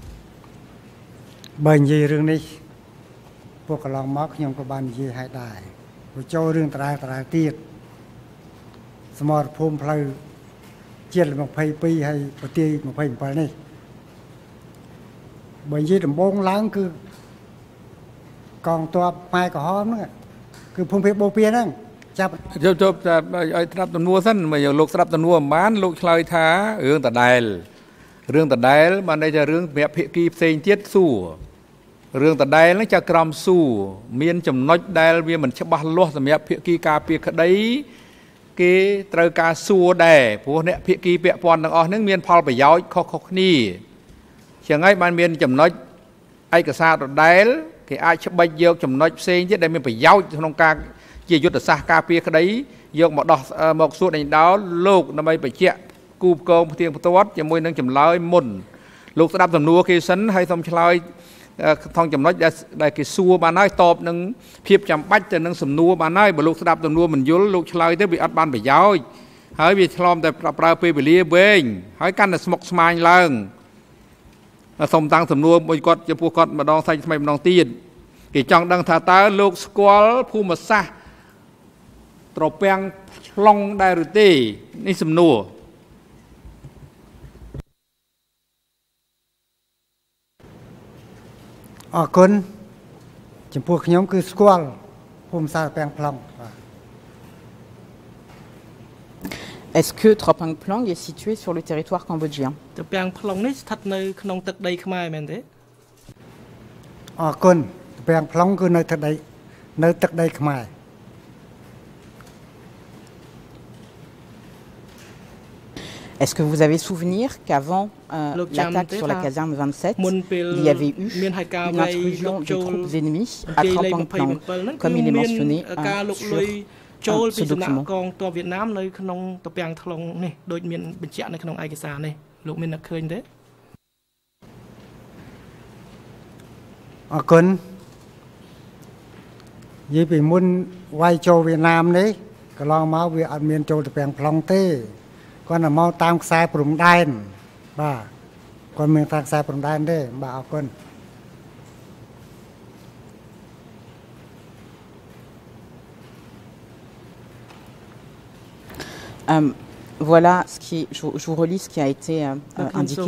បើនិយាយរឿងនេះពួកកន្លងមកខ្ញុំក៏បាននិយាយឲ្យដែរបញ្ចូលរឿងតារាតារាទៀតសមរភូមិផ្លូវជាតិ22ហើយប្រទាយ27នេះបើនិយាយដំបងឡើងគឺកងទ័ពខ្មែរក្រហមហ្នឹងគឺភូមិភាគបូព៌ាហ្នឹងចាប់ជប់ជប់ឲ្យស្ដាប់ទំនួលសិនមកលោកស្ដាប់ទំនួលមិនបានលោកឆ្លើយថារឿងដដែលរឿងដដែលបានន័យថារឿងសម្រាប់ភាគីផ្សេងទៀតសួររឿងដដែលហ្នឹងចាក្រមសួរមានចំណុចដែលវាមិនច្បាស់លាស់សម្រាប់ភាគីការពារក្តីគេត្រូវការសួរដែរព្រោះអ្នកភាគីពាក់ព័ន្ធទាំងអស់ហ្នឹងមានផលប្រយោជន៍ខុសៗគ្នាចឹងហើយបានមានចំណុចឯកសារដដែលគេអាចច្បិចយកចំណុចផ្សេងទៀតដែលមានប្រយោជន៍ក្នុងការជាយុទ្ធសាស្ត្រការពារក្តីយកមកដោះមកសួរដេញដោលលោកដើម្បីបញ្ជាក់គូបកងផ្ទៀងផ្ទាត់ជាមួយនឹងចម្លើយមុនលោកស្ដាប់សំណួរគេសិនហើយសូមឆ្លើយក្នុងចំណុចដែលគេសួរបានហើយតបនឹងភាពចាំបាច់ទៅនឹងសំណួរបានហើយបើលោកស្ដាប់សំណួរមិនយល់លោកឆ្លើយទៅវាអត់បានប្រយោជន៍ហើយវាឆ្លំតែប្រើពេលវេលាវែងហើយកាន់តែស្មុគស្មាញឡើងសូមតាំងសំណួរមួយគាត់ចំពោះគាត់ម្ដងសាច់ថ្មីម្ដងទៀតគេចង់ដឹងថាតើលោកស្គាល់ភូមិសាស្ត្រត្រពាំងឆ្លងដែរឬទេនេះសំណួរអរគុណចំពោះខ្ញុំគឺស្គាល់ភូមិសាស្ត្រត្រពាំង plong Est-ce que Trapang Plong est situé sur le territoire cambodgien? ត្រពាំង plong នេះស្ថិតនៅក្នុងទឹកដីខ្មែរមែនទេអរគុណត្រពាំង plong គឺនៅទឹកដីនៅទឹកដីខ្មែរ Est-ce que vous avez souvenir qu'avant euh, l'attaque sur la caserne vingt-sept, il y avait eu une intrusion de troupes ennemies à Trapang Plong, comme il est mentionné euh, sur euh, ce document? កងទ័ពវៀតណាមនៅក្នុងត្រពាំង plong នេះដូចមានបញ្ជាក់នៅក្នុងឯកសារនេះលោកមាននឹកឃើញទេអរគុណនិយាយពីមុនវាយចូលវៀតណាមនេះកន្លងមកវាអត់មានចូលត្រពាំង plong ទេគាត់តែមកតាមខ្សែព្រំដែនបាទគាត់មានតាមខ្សែព្រំដែនទេបាទអរគុណ Euh, voilà ce qui, je, je vous relis ce qui a été euh, indiqué.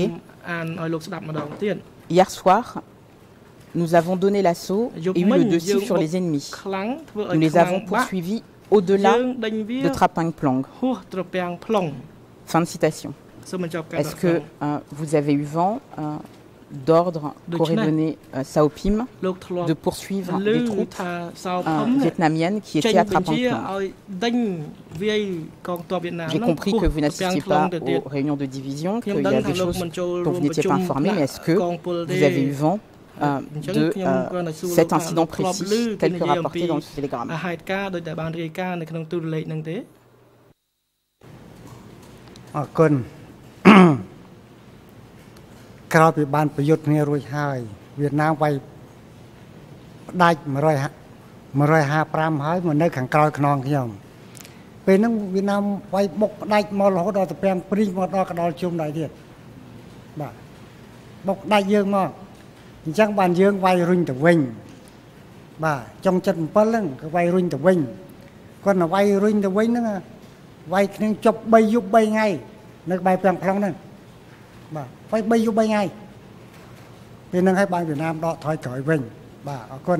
Hier soir, nous avons donné l'assaut et eu le dessus sur les ennemis. Nous les avons poursuivis au-delà de Trapang Plong. Fin de citation. Est-ce que euh, vous avez eu vent euh, d'ordre qu'aurait donné euh, Sao Pim de poursuivre les troupes euh, vietnamiennes qui étaient à Trapang Plong? J'ai compris que vous n'assistiez pas aux réunions de division, qu'il y a des choses dont vous n'étiez pas informé, mais est-ce que vous avez eu vent euh, de euh, cet incident précis tel que rapporté dans le télégramme? Ah, ក្រោយពីបានប្រយុទ្ធគ្នារួចហើយវៀតណាមវាយផ្ដាច់155ហើយមកនៅខាងក្រោយខ្នងខ្ញុំពេលហ្នឹងវៀតណាមវាយបុកផ្ដាច់មករហូតដល់ត្រពាំងព្រីងមកដល់កណ្ដាលជុំដែរទៀតបាទបុកផ្ដាច់យើងមកអញ្ចឹងបានយើងវាយរុញទៅវិញបាទចុងចិត្ត7ហ្នឹងក៏វាយរុញទៅវិញគាត់ទៅវាយរុញទៅវិញហ្នឹងវាយគ្នាជប់3យប់3ថ្ងៃនៅក្បែរពាំង plong ហ្នឹងបាទវាយ3យប់3ថ្ងៃពេលហ្នឹងឲ្យបានវៀតណាមដកថយក្រោយវិញបាទអរគុណ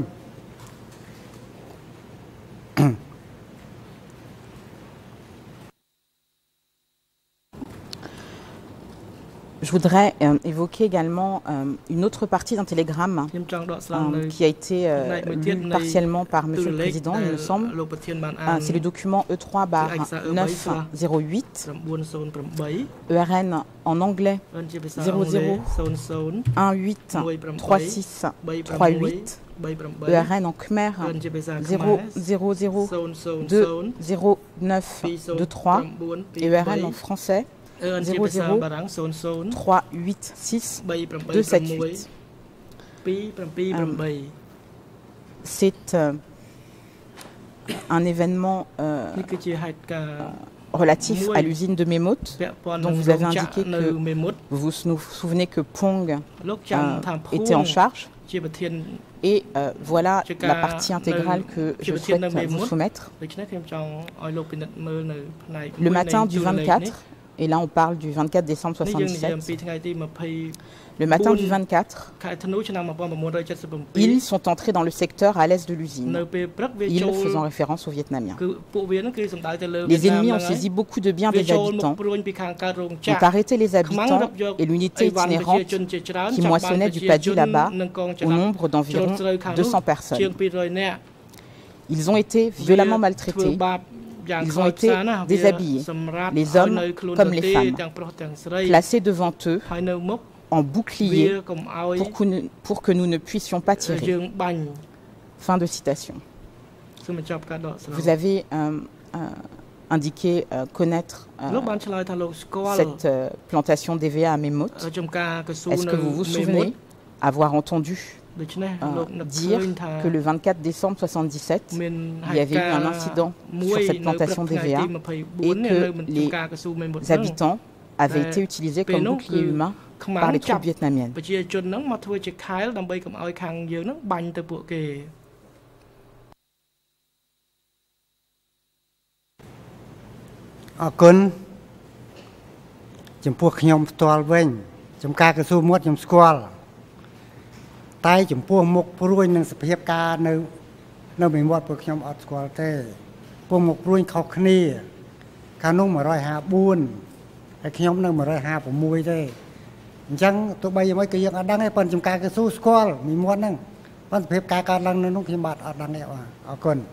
Je Je voudrais euh, évoquer également euh, une autre partie d'un télégramme euh, qui a été euh, lu partiellement par Monsieur le Président, il me semble. Euh, C'est le document E trois barre neuf zéro huit, E R N en anglais zéro zéro un huit trois six trois huit, E R N en Khmer zéro zéro zéro deux zéro neuf deux trois et E R N en français zéro zéro trois huit six deux sept huit. Euh, C'est euh, un événement euh, relatif à l'usine de Memot, dont vous avez indiqué que vous vous souvenez que Pong euh, était en charge. Et euh, voilà la partie intégrale que je souhaite vous soumettre. Le matin du vingt-quatre, et là on parle du vingt-quatre décembre soixante-dix-sept, le matin du vingt-quatre, ils sont entrés dans le secteur à l'est de l'usine, ils faisant référence aux Vietnamiens. Les ennemis ont saisi beaucoup de biens des habitants, ont arrêté les habitants et l'unité itinérante qui moissonnait du paddy là-bas au nombre d'environ deux cents personnes. Ils ont été violemment maltraités. Ils ont été déshabillés, les hommes comme les femmes, placés devant eux en bouclier pour que, nous, pour que nous ne puissions pas tirer. Fin de citation. Vous avez euh, euh, indiqué euh, connaître euh, cette euh, plantation d'E V A à Memot. Est-ce que vous vous souvenez avoir entendu Euh, dire que le vingt-quatre décembre soixante-dix-sept, il y avait eu un incident sur cette plantation d'E V A et que les habitants avaient été utilisés comme boucliers humains par les troupes vietnamiennes. À តែចំពោះមុខព្រួយនឹងសភាពការនៅនៅមេមាត់ពួកខ្ញុំអត់ស្គាល់ទេពួកមុខព្រួយខុសគ្នាខាងនោះmột trăm hai mươi bốnហើយខ្ញុំនៅmột trăm hai mươi sáuទេអញ្ចឹងទោះបីយ៉ាងម៉េចក៏យើងអត់ដឹងទេប៉ុន្តែចំការកស៊ូស្គាល់មេមាត់ហ្នឹងប៉ុន្តែសភាពការកើតឡើងនៅនោះខ្ញុំបាទអត់ដឹងទេបាទអរគុណ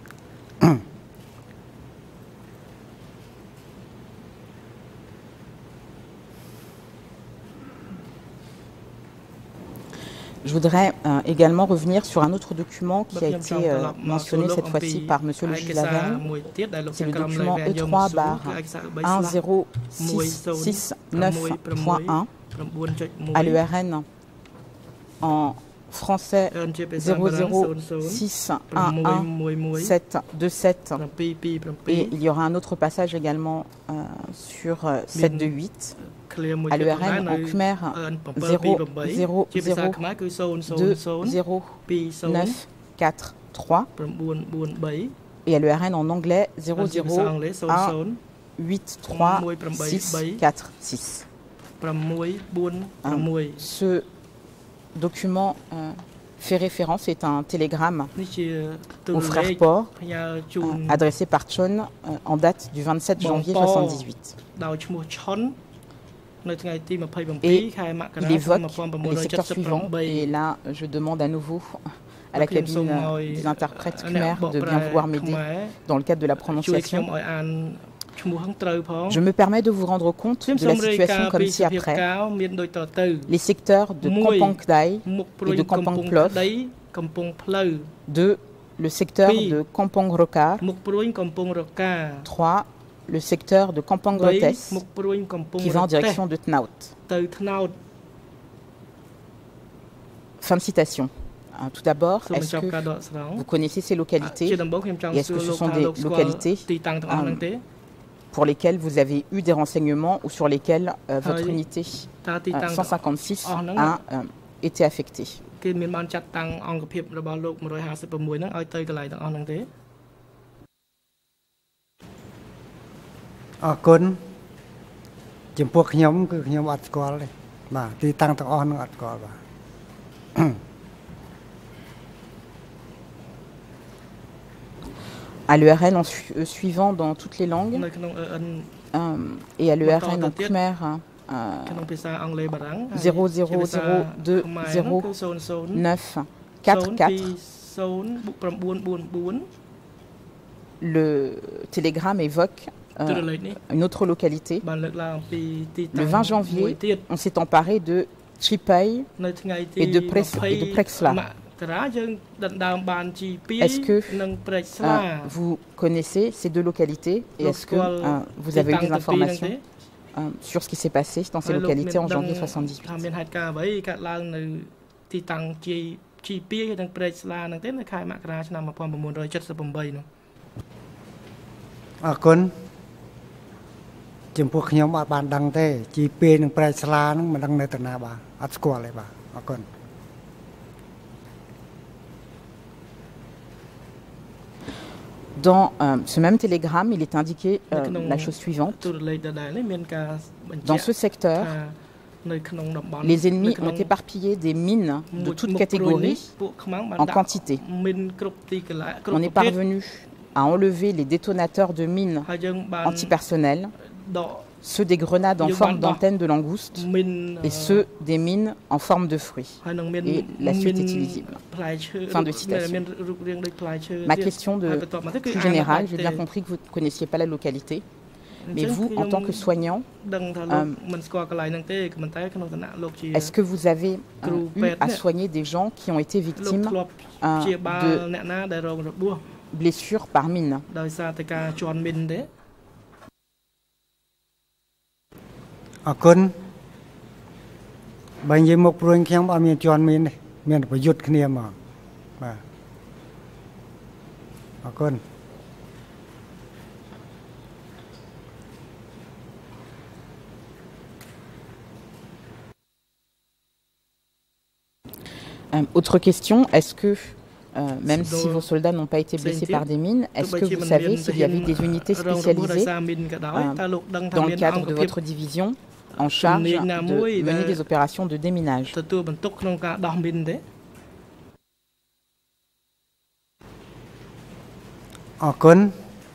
Je voudrais euh, également revenir sur un autre document qui a été euh, mentionné cette fois-ci par Monsieur le juge Laverne. C'est le document E trois barre un zéro six six neuf point un à l'E R N en français zéro zéro six un un sept deux sept et il y aura un autre passage également euh, sur euh, sept deux huit. À l'E R N en Khmer zéro zéro zéro deux zéro neuf quatre trois et à l'E R N en anglais zéro zéro un huit trois six quatre six. Ce document euh, fait référence, c'est un télégramme au frère Port euh, adressé par Chon euh, en date du vingt-sept janvier soixante-dix-huit. Et il évoque les secteurs suivants, et là je demande à nouveau à la cabine des interprètes Khmer de bien vouloir m'aider dans le cadre de la prononciation. Je me permets de vous rendre compte de la situation comme ci-après. Les secteurs de Kampong Dai et de Kampong Plov, deux, le secteur de Kampong Roka, trois, le secteur de Kampong Rotes qui va en direction de Tnaut. Fin de citation. Tout d'abord, est-ce que vous connaissez ces localités et est-ce que ce sont des localités euh, pour lesquelles vous avez eu des renseignements ou sur lesquelles euh, votre unité euh, cent cinquante-six a euh, été affectée? À l'E R N en su euh, suivant dans toutes les langues euh, et à l'E R N en Khmer zéro zéro zéro deux zéro neuf quatre quatre. Le télégramme évoque euh, une autre localité. Le vingt janvier, on s'est emparé de Chipay et de, et de Prexla. Est-ce que euh, vous connaissez ces deux localités et est-ce que euh, vous avez eu des informations euh, sur ce qui s'est passé dans ces localités en janvier soixante-dix-huit? À con, chim phu khnyom ở bàn đăng thế, chỉ pe nâng prai sla nâng mà đăng nơi tận nào bà, ắt squat lại bà, à con. Dans euh, ce même télégramme, il est indiqué euh, la chose suivante. Dans ce secteur, les ennemis ont éparpillé des mines de toutes catégories en quantité. On est parvenu à enlever les détonateurs de mines antipersonnelles, ceux des grenades en forme d'antenne de langouste et ceux des mines en forme de fruits. Et la suite est illisible. Fin de citation. Ma question de plus générale, j'ai bien compris que vous ne connaissiez pas la localité, mais vous, en tant que soignant, euh, est-ce que vous avez euh, eu à soigner des gens qui ont été victimes euh, de blessures par mine? À con, bây giờ một người khéo bao miền tròn miền này, miền phải giật cái niệm mà, à, à con. Euh, autre question, est-ce que, euh, même si vos soldats n'ont pas été blessés par des mines, est-ce que vous savez s'il y avait des unités spécialisées euh, dans le cadre de votre division en charge de mener des opérations de déminage? À con,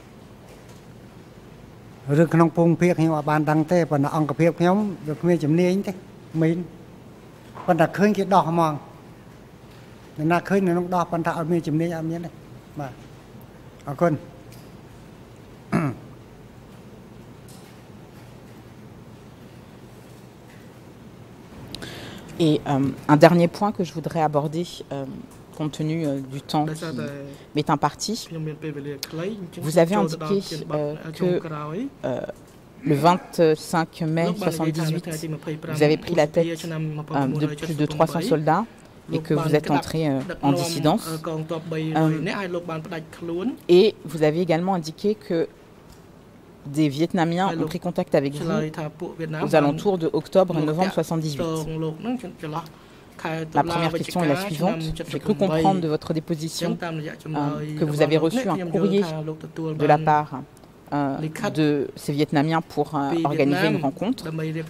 rồi cái nông phong phiệt hay là bàn đăng thế, và nó ăn cái phiệt nhóm được miền chấm nê thế, mình, và nó khơi cái đỏ mòn, nó khơi nó đỏ, và nó miền chấm nê ở miền này, mà, à con. Et euh, un dernier point que je voudrais aborder, euh, compte tenu euh, du temps qui m'est imparti. Vous avez indiqué euh, que euh, le vingt-cinq mai soixante-dix-huit, vous avez pris la tête euh, de plus de trois cents soldats et que vous êtes entré euh, en dissidence. Euh, et vous avez également indiqué que des Vietnamiens ont pris contact avec vous aux alentours de octobre et novembre soixante-dix-huit. La première question est la suivante. J'ai cru comprendre de votre déposition euh, que vous avez reçu un courrier de la part euh, de ces Vietnamiens pour euh, organiser une rencontre.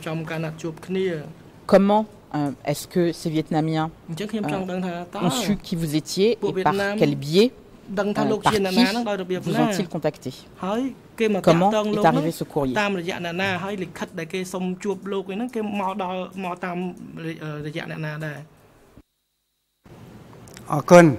Comment euh, est-ce que ces Vietnamiens euh, ont su qui vous étiez et par quel biais, euh, par qui vous ont-ils contacté? Comment est arrivé ce courrier? À con,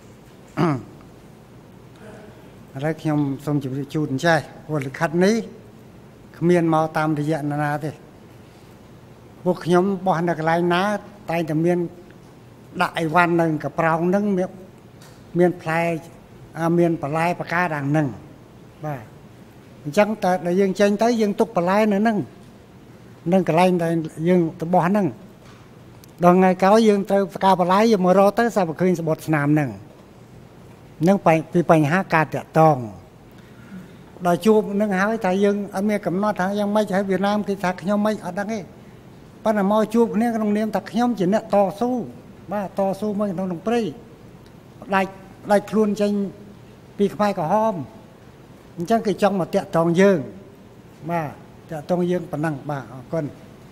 rồi khi ông xong chụp chụp trai, hoặc là khách này, miền màu tam thì dạng là thế, buộc nhóm bỏ được lại ná, tay thì miền đại văn nâng cả prao nâng miền miền plei, à miền plei bạc cá đằng nâng, và chẳng ta là dương tranh tới dương túc plei nữa nâng, nâng cả lại là dương tự bỏ nâng. Đằng ngày cáo dương tới cá bà lái dương mà rô tới sao bà khuyên sẽ bột nàm nâng nâng phải vì phải hát ca tẹt tòng đòi chụp nâng hái thầy dương ở miền cầm nó thằng dân mấy ở Việt Nam thì thằng nhau mấy ở đằng ấy bắt là mau chụp nên cái đồng niệm thằng nhóm chỉ nè to su ba to su mấy đồng đồng prey lại lại luôn tranh vì khai cả hôm chẳng cái trong mà tẹt tòng dương ba tẹt tòng dương bản năng ba con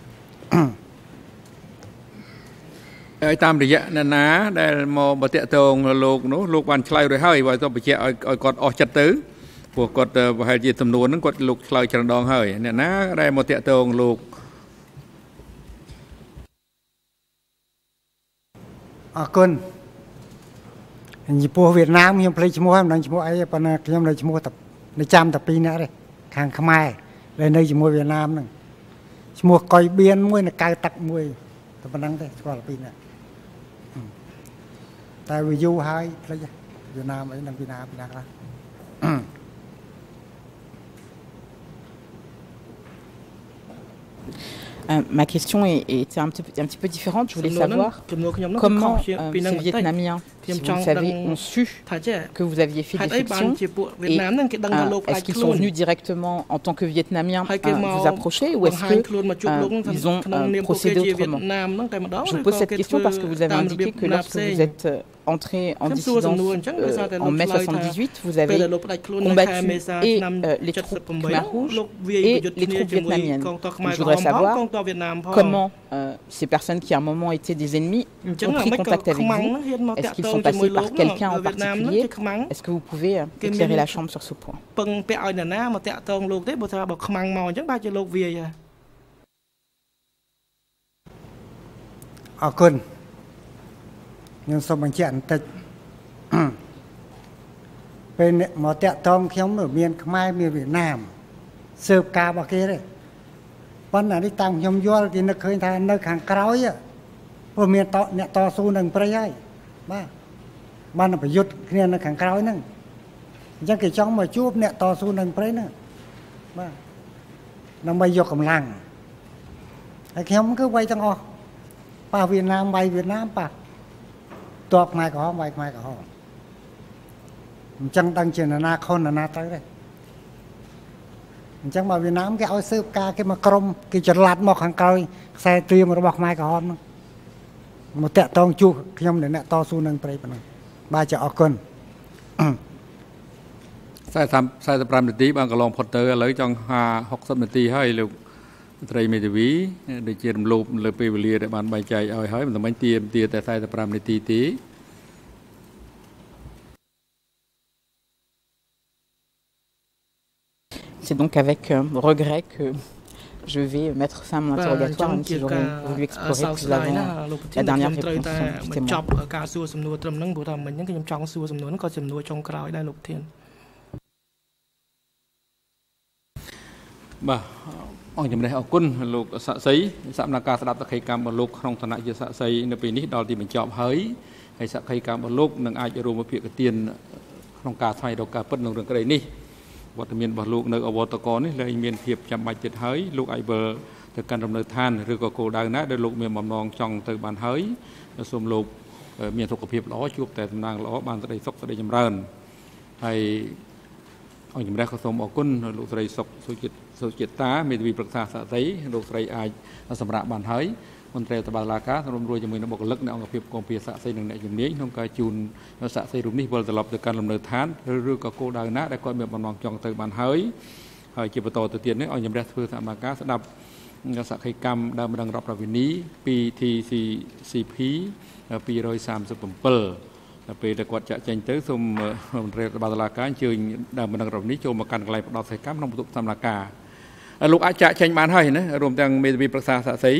ហើយតាមរយៈណាណាដែលមកបតិតងលោកនោះលោកបានឆ្លើយរួចហើយបើទៅបញ្ជាក់ឲ្យគាត់អស់ចិត្តទៅព្រោះគាត់ប្រហែលជាចំនួនហ្នឹងគាត់លោកឆ្លើយច្រើនដងហើយអ្នកណាដែលមកតេតងលោកអរគុណចំពោះវៀតណាមខ្ញុំភ្លេចឈ្មោះហើយមិនដឹងឈ្មោះអីប៉ុន្តែខ្ញុំនៅឈ្មោះតែនៅចាំតែពីរនាក់ទេខាងខ្មែរដែលនៅជាមួយវៀតណាមហ្នឹងឈ្មោះកុយបៀនមួយនៅកៅទឹកមួយតែប៉ុណ្្នឹងទេស្គាល់ពីរនាក់តែវាយូរហើយភ្លេចវៀតណាមអីនឹងពីណាពីណាខ្លះ Euh, ma question est, est un, petit, un petit peu différente. Je voulais savoir comment euh, ces Vietnamiens, si vous le savez, ont su que vous aviez fait défection et euh, est-ce qu'ils sont venus directement en tant que Vietnamiens euh, vous approcher ou est-ce qu'ils euh, ont euh, procédé autrement? Je vous pose cette question parce que vous avez indiqué que lorsque vous êtes euh, entré en dissidence euh, en mai soixante-dix-huit, vous avez combattu et euh, les troupes Khmer rouges et les troupes vietnamiennes. Donc, je voudrais savoir comment euh, ces personnes qui à un moment étaient des ennemis ont pris contact avec vous. Est-ce qu'ils sont passés par quelqu'un en particulier? Est-ce que vous pouvez euh, éclairer la Chambre sur ce point? À ខ្ញុំសូមបញ្ជាក់បន្តិចពេលមកតាក់ទងខ្ញុំមានខ្មែរមានវៀតណាមស៊ើបការរបស់គេទេប៉ុន្តែនេះតាមខ្ញុំយល់គេនឹកឃើញថានៅខាងក្រោយព្រោះមានតអ្នកតស៊ូនឹងព្រៃហើយបាទបានប្រយុទ្ធគ្នានៅខាងក្រោយហ្នឹងអញ្ចឹងគេចង់មកជួបអ្នកតស៊ូនឹងព្រៃហ្នឹងបាទដើម្បីយកកម្លាំងហើយខ្ញុំគឺវាយទាំងអស់ប៉ះវៀតណាមវាយវៀតណាមប៉ះ តបខ្មែរក្រហមវាយខ្មែរក្រហមអញ្ចឹងដឹងជាណាខុនណាត្រូវទេអញ្ចឹងមកវៀតណាមគេឲ្យស៊ើបការគេមកក្រុមគេច្រឡាត់មកខាងក្រោយខ្សែត្រៀមរបស់ខ្មែរក្រហមហ្នឹងមកតាក់តងជួបខ្ញុំអ្នកតស៊ូនឹងព្រៃប៉ុណ្ណឹងបាទចាអរគុណ 45 នាទីបានកន្លងផុតទៅឥឡូវចង់ 60 នាទីហើយលោកត្រីមេធាវីដូចជារំលោភលើពេលវេលាដែលបានបែងចែកឲ្យហើយមិនតែមិនទាមទារតែ 45 នាទីទេ C'est donc avec euh, regret que je vais mettre fin à mon interrogatoire, même si j'aurais voulu explorer plus avant la dernière réponse du témoin. Bah, អង្គជំរះអរគុណលោកសាក់សីសម្រាប់ការស្ដាប់សកម្មកម្មរបស់លោកក្នុងឋានៈជាសាក់សីនៅពេលនេះដល់ទីបញ្ចប់ហើយហើយសកម្មកម្មរបស់លោកនឹងអាចរួមភាគទានក្នុងការស្វែងរកការពិតក្នុងរឿងក្តីនេះវត្តមានរបស់លោកនៅអវតកនេះលែងមានភាពចាំបាច់ទៀតហើយលោកអាចវិលទៅកាន់រំនៅឋានឬក៏គោលដៅណាដែលលោកមានបំណងចង់ទៅបានហើយសូមលោកមានសុខភាពល្អជួបតែតំណាងល្អបានសេចក្តីសុខសេចក្តីចម្រើនហើយអង្គជំរះក៏សូមអរគុណលោកស្រីសុកសុចិត្តសុចិត្តតាមេធាវីប្រឹក្សាសាស្ត្រីលោកស្រីអាចសម្រាប់បានហើយមន្ត្រីតបាឡាការរួមរួមជាមួយនឹងបុគ្គលិកនៃអង្គភាពកងភាសាស្ត្រីនិងអ្នកជំនាញក្នុងការជូនសាស្ត្រីរូបនេះវិលត្រឡប់ទៅកាន់លំនៅឋានឬក៏គោលដៅណាដែលគាត់មានបំណងចង់ទៅបានហើយហើយជាបន្តទៅទៀតនេះអង្គជំរះធ្វើសមការស្ដាប់សកម្មកម្មដើមម្ដងរដ្ឋប្រវិនី ពី ที ซี ซี พี 237 ពេលតែគាត់ចាក់ចេញទៅសូមមន្ត្រីរដ្ឋបាលតុលាការអញ្ជើញដើមបណ្ដឹងរំនេះចូលមកកាន់កន្លែងផ្ដោតសេចក្ដីក្នុងបន្ទប់សម្ដែងការលោកអាចចាក់ចេញបានហើយណារួមទាំងមេធាវីប្រឹក្សាសាស្ត្រី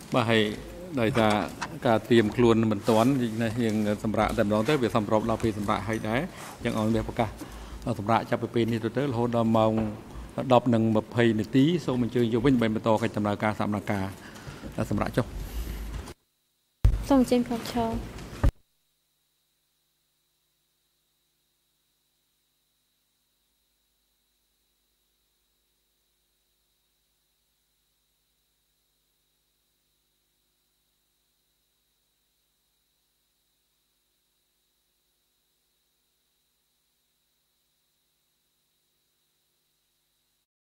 បាទហើយដោយថាការត្រៀមខ្លួនមិនទាន់យើងសម្រាប់តែម្ដងទៅវាសម្របដល់ពេលសម្រាប់ហើយដែរយ៉ាងអង្គមានប្រកាសសម្រាប់ចាប់ពីពេលនេះទៅទៅរហូតដល់ម៉ោងដប់និងម្ភៃនាទីសូមអញ្ជើញយកវិញដើម្បីបន្តកិច្ចដំណើរការសកម្មភាពសម្រាប់ចុះសូមអញ្ជើញខកឈរ